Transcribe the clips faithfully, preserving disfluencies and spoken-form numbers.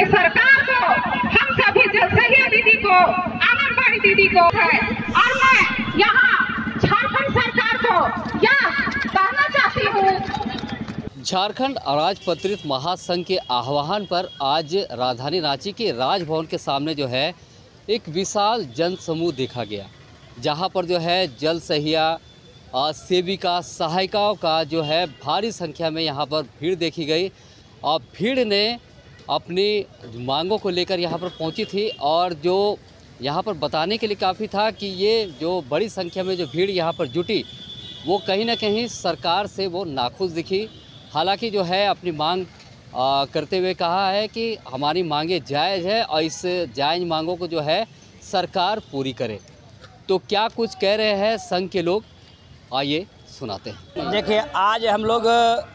ये सरकार को, हम सभी जलसहिया दीदी को, आंगनबाड़ी दीदी को है। और मैं यहाँ झारखंड सरकार को यह कहना चाहती हूँ। झारखंड अराजपत्रित महासंघ के आह्वान पर आज राजधानी रांची के राजभवन के सामने जो है एक विशाल जन समूह देखा गया, जहां पर जो है जल सहिया सेविका सहायिकाओं का जो है भारी संख्या में यहां पर भीड़ देखी गई। और भीड़ ने अपनी मांगों को लेकर यहां पर पहुंची थी और जो यहां पर बताने के लिए काफ़ी था कि ये जो बड़ी संख्या में जो भीड़ यहां पर जुटी वो कहीं ना कहीं सरकार से वो नाखुश दिखी। हालांकि जो है अपनी मांग आ, करते हुए कहा है कि हमारी मांगे जायज़ है और इस जायज़ मांगों को जो है सरकार पूरी करे। तो क्या कुछ कह रहे हैं संघ के लोग, आइए सुनाते हैं। देखिए, आज हम लोग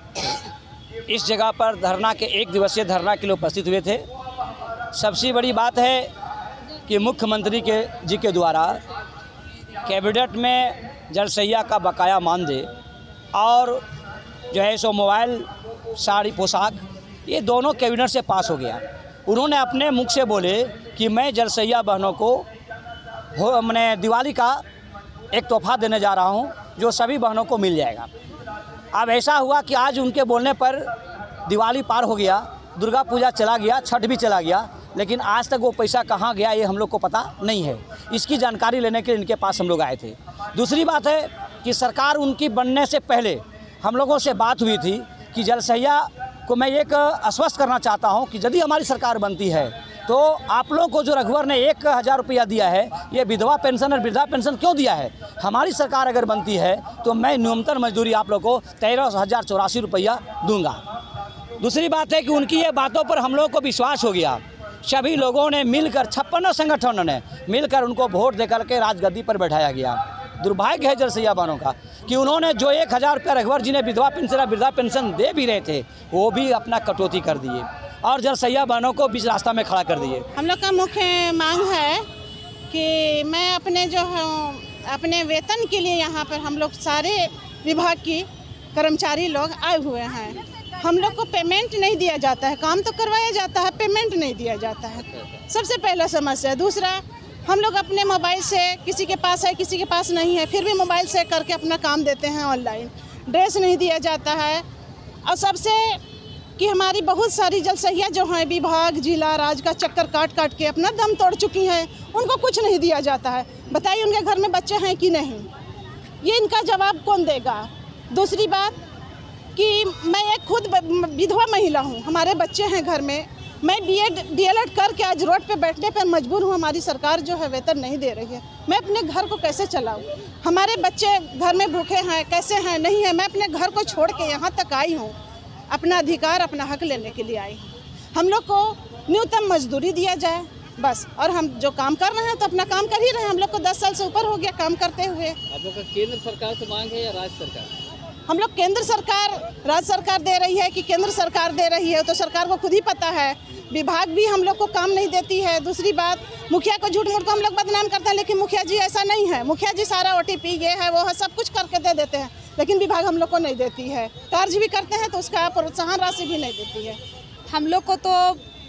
इस जगह पर धरना के एक दिवसीय धरना के लिए उपस्थित हुए थे। सबसे बड़ी बात है कि मुख्यमंत्री के जी के द्वारा कैबिनेट में जलसहिया का बकाया मान दे और जो है सो मोबाइल, साड़ी, पोशाक, ये दोनों कैबिनेट से पास हो गया। उन्होंने अपने मुख से बोले कि मैं जलसहिया बहनों को हो मैंने दिवाली का एक तोहफा देने जा रहा हूं जो सभी बहनों को मिल जाएगा। अब ऐसा हुआ कि आज उनके बोलने पर दिवाली पार हो गया, दुर्गा पूजा चला गया, छठ भी चला गया, लेकिन आज तक वो पैसा कहाँ गया ये हम लोग को पता नहीं है। इसकी जानकारी लेने के लिए इनके पास हम लोग आए थे। दूसरी बात है कि सरकार उनकी बनने से पहले हम लोगों से बात हुई थी कि जलसहिया को मैं एक आश्वस्त करना चाहता हूं कि यदि हमारी सरकार बनती है तो आप लोगों को जो रघुवर ने एक हज़ार रुपया दिया है, ये विधवा पेंशन और वृद्धा पेंशन क्यों दिया है? हमारी सरकार अगर बनती है तो मैं न्यूनतम मजदूरी आप लोग को तेरह हज़ार चौरासी रुपया दूंगा। दूसरी बात है कि उनकी ये बातों पर हम लोगों को विश्वास हो गया। सभी लोगों ने मिलकर, छप्पनों संगठनों ने मिलकर उनको वोट देकर के राजगद्दी पर बैठाया गया। दुर्भाग्य है जलसहिया बहनों का कि उन्होंने जो एक हज़ार रुपया रघुवर जी ने विधवा पेंशन और वृद्धा पेंशन दे भी रहे थे वो भी अपना कटौती कर दिए और जलसहिया बहनों को बीच रास्ता में खड़ा कर दिए। हम लोग का मुख्य मांग है कि मैं अपने जो अपने वेतन के लिए यहाँ पर हम लोग सारे विभाग की कर्मचारी लोग आए हुए हैं। हम लोग को पेमेंट नहीं दिया जाता है, काम तो करवाया जाता है, पेमेंट नहीं दिया जाता है, सबसे पहला समस्या। दूसरा, हम लोग अपने मोबाइल से, किसी के पास है किसी के पास नहीं है, फिर भी मोबाइल से करके अपना काम देते हैं ऑनलाइन। ड्रेस नहीं दिया जाता है और सबसे कि हमारी बहुत सारी जलसहिया जो हैं विभाग, जिला, राज्य का चक्कर काट काट के अपना दम तोड़ चुकी हैं, उनको कुछ नहीं दिया जाता है। बताइए उनके घर में बच्चे हैं कि नहीं, ये इनका जवाब कौन देगा? दूसरी बात कि मैं एक खुद विधवा महिला हूँ, हमारे बच्चे हैं घर में, मैं बीएड डीएलएड करके आज रोड पे बैठने पर मजबूर हूँ। हमारी सरकार जो है वेतन नहीं दे रही है, मैं अपने घर को कैसे चलाऊँ? हमारे बच्चे घर में भूखे हैं, कैसे हैं, नहीं है। मैं अपने घर को छोड़ के यहाँ तक आई हूँ, अपना अधिकार, अपना हक लेने के लिए आई हूँ। हम लोग को न्यूनतम मजदूरी दिया जाए बस, और हम जो काम कर रहे हैं तो अपना काम कर ही रहे हैं। हम लोग को दस साल से ऊपर हो गया काम करते हुए। आप लोग का केंद्र सरकार से मांग है या राज्य सरकार? हम लोग केंद्र सरकार, राज्य सरकार दे रही है कि केंद्र सरकार दे रही है तो सरकार को खुद ही पता है। विभाग भी हम लोग को काम नहीं देती है। दूसरी बात, मुखिया को झूठ मूठ को हम लोग बदनाम करते हैं, लेकिन मुखिया जी ऐसा नहीं है। मुखिया जी सारा ओटीपी ये है वो है सब कुछ करके दे देते हैं, लेकिन विभाग हम लोग को नहीं देती है। कार्य भी करते हैं तो उसका प्रोत्साहन राशि भी नहीं देती है। हम लोग को तो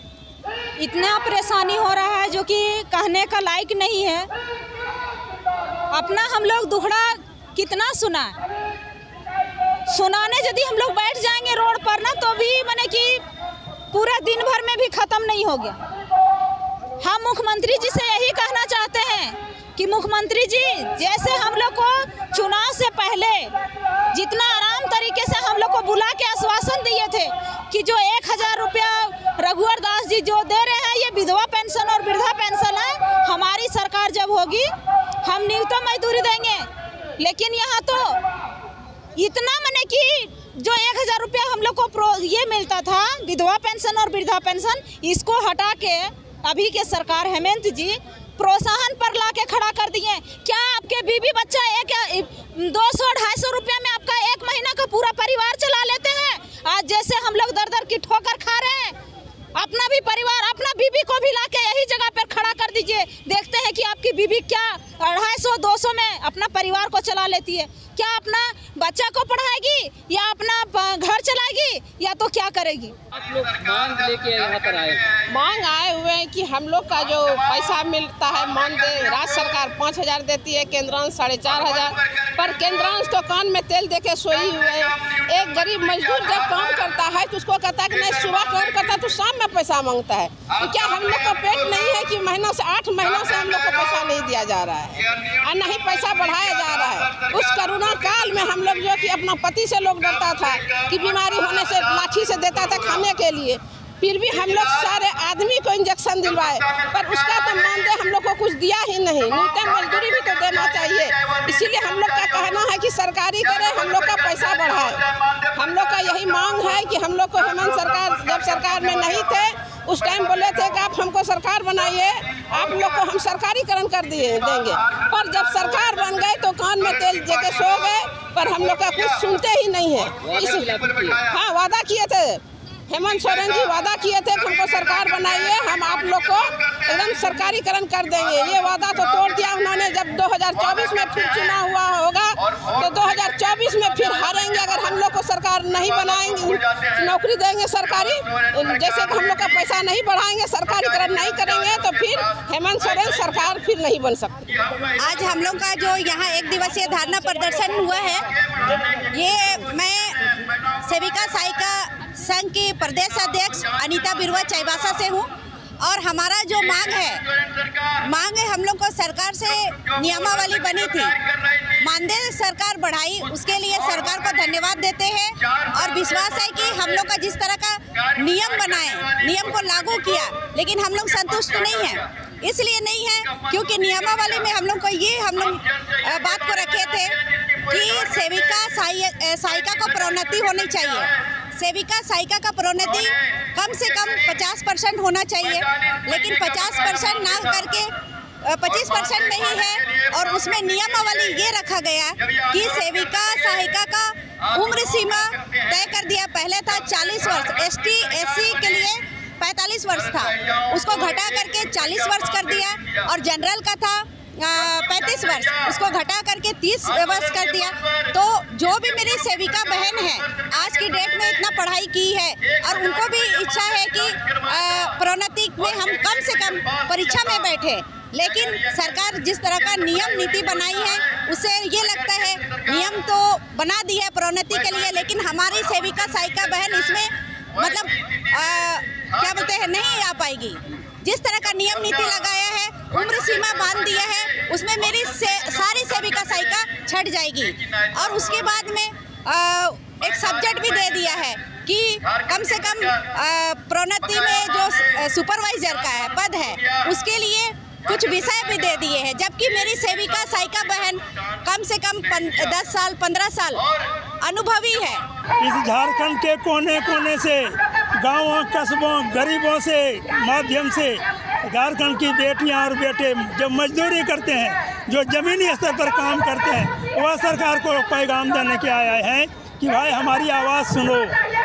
इतना परेशानी हो रहा है जो कि कहने का लायक नहीं है। अपना हम लोग दुखड़ा कितना सुना, सुनाने यदि हम लोग बैठ जाएंगे रोड पर ना तो भी माने कि पूरा दिन भर में भी ख़त्म नहीं हो गया। हम मुख्यमंत्री जी से यही कहना चाहते हैं कि मुख्यमंत्री जी, जैसे हम लोग को चुनाव से पहले जितना आराम तरीके से हम लोग को बुला के आश्वासन दिए थे कि जो एक हज़ार रुपया रघुवर दास जी जो दे रहे हैं ये विधवा पेंशन और वृद्धा पेंशन है, हमारी सरकार जब होगी हम न्यूनतम मजदूरी देंगे। लेकिन यहाँ तो इतना मने कि जो एक हज़ार रुपया हम लोग को ये मिलता था विधवा पेंशन और वृद्धा पेंशन, इसको हटा के अभी के सरकार हेमंत जी प्रोत्साहन पर ला के खड़ा कर दिए। क्या आपके बीवी बच्चा एक दो सौ ढाई सौ रुपया में आपका एक महीना का पूरा परिवार चला लेते हैं? आज जैसे हम लोग दर दर की ठोकर खा रहे हैं, अपना भी परिवार, अपना बीबी को भी ला के यही जगह पर खड़ा कर दीजिए। देखते हैं कि आपकी बीबी क्या अढ़ाई सौ दो सौ में अपना परिवार को चला लेती है। क्या अपना बच्चा को पढ़ाएगी या अपना घर चलाएगी या तो क्या करेगी। आप लोग मांग लेके यहाँ पर आए मांग आए हुए हैं कि हम लोग का जो पैसा मिलता है मानदेय, राज्य सरकार पाँच हजार देती है, केंद्रांश साढ़े चार हजार, पर केंद्रांश तो कान में तेल देके सोई हुए है। एक गरीब मजदूर जब काम करता है तो उसको कहता है कि नहीं सुबह काम करता है तो शाम में पैसा मांगता है। तो क्या हम लोग का पेट नहीं है कि महीनों से आठ महीनों से हम लोग को पैसा नहीं दिया जा रहा है और नहीं पैसा बढ़ाया जा रहा है। उस कोरोना काल में हम लोग जो कि अपना पति से लोग डरता था कि बीमारी होने से लाठी से देता था खाने के लिए, फिर भी हम लोग सारे आदमी को इंजेक्शन दिलवाए, पर उसका तो मानदेय हम लोग को कुछ दिया ही नहीं। न्यूनतम मजदूरी भी तो देना चाहिए। इसीलिए हम लोग का कहना है कि सरकारी करे, हम लोग का पैसा बढ़ाए। हम लोग का यही मांग है कि हम लोग को हेमंत सरकार जब सरकार में नहीं थे उस टाइम बोले थे कि आप हमको सरकार बनाइए, आप लोग को हम सरकारीकरण कर दिए देंगे, पर जब सरकार बन गए तो कान में तेल देके सो गए, पर हम लोग का कुछ सुनते ही नहीं है। इस हाँ वादा किए थे, हेमंत सोरेन जी वादा किए थे कि हमको सरकार बनाइए, हम आप लोग को एकदम सरकारीकरण कर देंगे। ये वादा तो तोड़ दिया उन्होंने। जब दो हज़ार चौबीस में फिर चुनाव हुआ होगा तो दो हज़ार चौबीस में फिर हारेंगे अगर हम लोग को सरकार नहीं बनाएंगे, नौकरी देंगे सरकारी, जैसे कि हम लोग का पैसा नहीं बढ़ाएंगे, सरकारीकरण नहीं करेंगे तो फिर हेमंत सोरेन सरकार फिर नहीं बन सकती। आज हम लोग का जो यहाँ एक दिवसीय धरना प्रदर्शन हुआ है, ये मैं सेविका सहायिका संघ की प्रदेश अध्यक्ष अनीता बिरुआ चाईबासा से हूँ और हमारा जो मांग है मांग है हम लोग को सरकार से नियमावली बनी थी, मानदेय सरकार बढ़ाई, उसके लिए सरकार को धन्यवाद देते हैं और विश्वास है कि हम लोग का जिस तरह का नियम बनाए, नियम को लागू किया, लेकिन हम लोग संतुष्ट नहीं हैं। इसलिए नहीं है क्योंकि नियमावली में हम लोग को ये हम लोग बात को रखे थे कि सेविका सहायिका को प्रोन्नति होनी चाहिए। सेविका सहायिका का प्रोन्नति कम से कम पचास परसेंट होना चाहिए, लेकिन पचास परसेंट ना करके पच्चीस परसेंट नहीं है और उसमें नियमावली ये रखा गया कि सेविका सहायिका का उम्र सीमा तय कर दिया। पहले था चालीस वर्ष, एसटी एससी के लिए पैंतालीस वर्ष था, उसको घटा करके चालीस वर्ष कर दिया और जनरल का था पैंतीस वर्ष, उसको घटा करके तीस वर्ष कर दिया। तो जो भी मेरी सेविका बहन है आज की डेट में इतना पढ़ाई की है और उनको भी इच्छा है कि प्रोन्नति में हम कम से कम परीक्षा में बैठे, लेकिन सरकार जिस तरह का नियम नीति बनाई है उससे ये लगता है नियम तो बना दी है प्रोन्नति के लिए, लेकिन हमारी सेविका सहायिका बहन इसमें मतलब आ, क्या बोलते हैं नहीं आ पाएगी। जिस तरह का नियम नीति लगाया है, उम्र सीमा बांध दिया है, उसमें मेरी से, सारी सेविका सहायिका छट जाएगी और उसके बाद में आ, एक सब्जेक्ट भी दे दिया है कि कम से कम प्रोन्नति में जो सुपरवाइजर का है पद है उसके लिए कुछ विषय भी दे दिए हैं, जबकि मेरी सेविका सहायिका बहन कम से कम दस साल पंद्रह साल अनुभवी है। इस झारखंड के कोने कोने से गांवों कस्बों गरीबों से माध्यम से झारखंड की बेटियां और बेटे जो मजदूरी करते हैं, जो ज़मीनी स्तर पर काम करते हैं, वह सरकार को पैगाम देने के आए हैं कि भाई हमारी आवाज़ सुनो।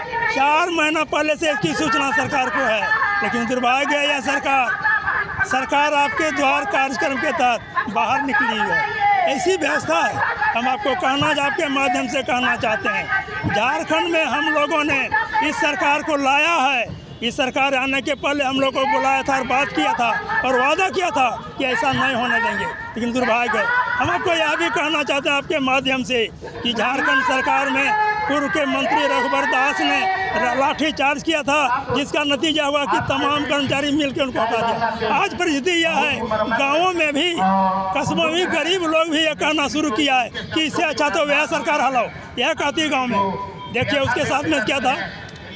चार महीना पहले से इसकी सूचना सरकार को है, लेकिन दुर्भाग्य है यह सरकार सरकार आपके द्वार कार्यक्रम के तहत बाहर निकली है। ऐसी व्यवस्था है। हम आपको कहना आपके माध्यम से कहना चाहते हैं, झारखंड में हम लोगों ने इस सरकार को लाया है। इस सरकार आने के पहले हम लोग को बुलाया था और बात किया था और वादा किया था कि ऐसा नहीं होने देंगे, लेकिन दुर्भाग्य है। हम आपको यह भी कहना चाहते हैं आपके माध्यम से कि झारखंड सरकार में पूर्व के मंत्री रघुवर दास ने लाठी चार्ज किया था, जिसका नतीजा हुआ कि तमाम कर्मचारी मिलकर उनको हटा दिया। आज परिस्थिति यह है, गाँवों में भी कस्बों में गरीब लोग भी ये कहना शुरू किया है कि इससे अच्छा तो वह सरकार हलाओ। यह कहती गाँव में। देखिए उसके साथ में क्या था,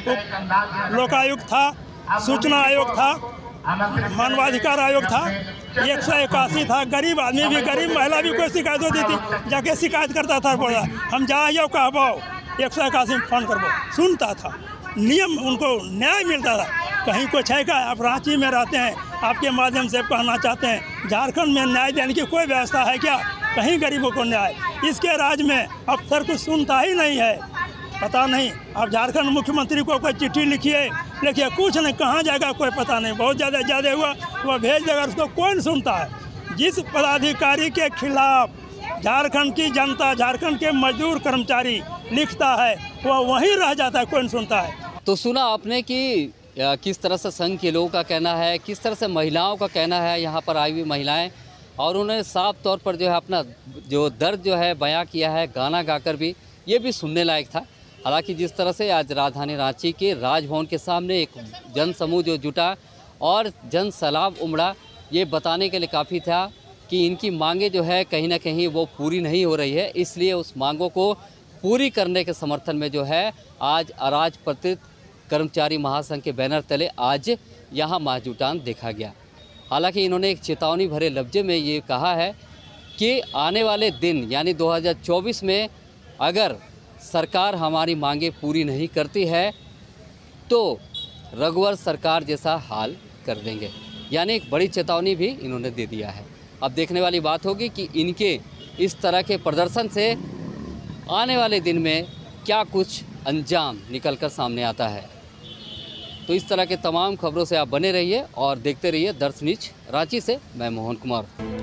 लोकायुक्त था, सूचना आयोग था, मानवाधिकार आयोग था, एक सौ इक्यासी था। गरीब आदमी भी, गरीब महिला भी कोई शिकायत होती थी जाके शिकायत करता था, बोला हम जाओ कहबो एक सौ इक्यासी में फोन करबो, सुनता था, नियम उनको न्याय मिलता था। कहीं कुछ है क्या? आप रांची में रहते हैं, आपके माध्यम से कहना चाहते हैं झारखंड में न्याय देने की कोई व्यवस्था है क्या? कहीं गरीबों को न्याय, इसके राज्य में अफसर कुछ सुनता ही नहीं है। पता नहीं, आप झारखंड मुख्यमंत्री को कोई चिट्ठी लिखिए, लिखिए कुछ नहीं, कहाँ जाएगा कोई पता नहीं। बहुत ज़्यादा ज़्यादा हुआ वह भेज देगा, उसको कौन सुनता है। जिस पदाधिकारी के खिलाफ झारखंड की जनता, झारखंड के मजदूर कर्मचारी लिखता है वह वहीं रह जाता है, कोई नहीं सुनता है। तो सुना आपने कि किस तरह से संघ के लोगों का कहना है, किस तरह से महिलाओं का कहना है, यहाँ पर आई हुई महिलाएं, और उन्होंने साफ तौर पर जो है अपना जो दर्द जो है बयां किया है गाना गाकर भी, ये भी सुनने लायक था। हालांकि जिस तरह से आज राजधानी रांची के राजभवन के सामने एक जन समूह जो जुटा और जन सैलाब उमड़ा, ये बताने के लिए काफ़ी था कि इनकी मांगे जो है कहीं ना कहीं वो पूरी नहीं हो रही है, इसलिए उस मांगों को पूरी करने के समर्थन में जो है आज अराजपत्रित कर्मचारी महासंघ के बैनर तले आज यहाँ महाजुटान देखा गया। हालांकि इन्होंने एक चेतावनी भरे लफ्ज़ में ये कहा है कि आने वाले दिन यानी दो हज़ार चौबीस में अगर सरकार हमारी मांगे पूरी नहीं करती है तो रघुवर सरकार जैसा हाल कर देंगे, यानी एक बड़ी चेतावनी भी इन्होंने दे दिया है। अब देखने वाली बात होगी कि इनके इस तरह के प्रदर्शन से आने वाले दिन में क्या कुछ अंजाम निकलकर सामने आता है। तो इस तरह के तमाम खबरों से आप बने रहिए और देखते रहिए दर्श न्यूज रांची से। मैं मोहन कुमार।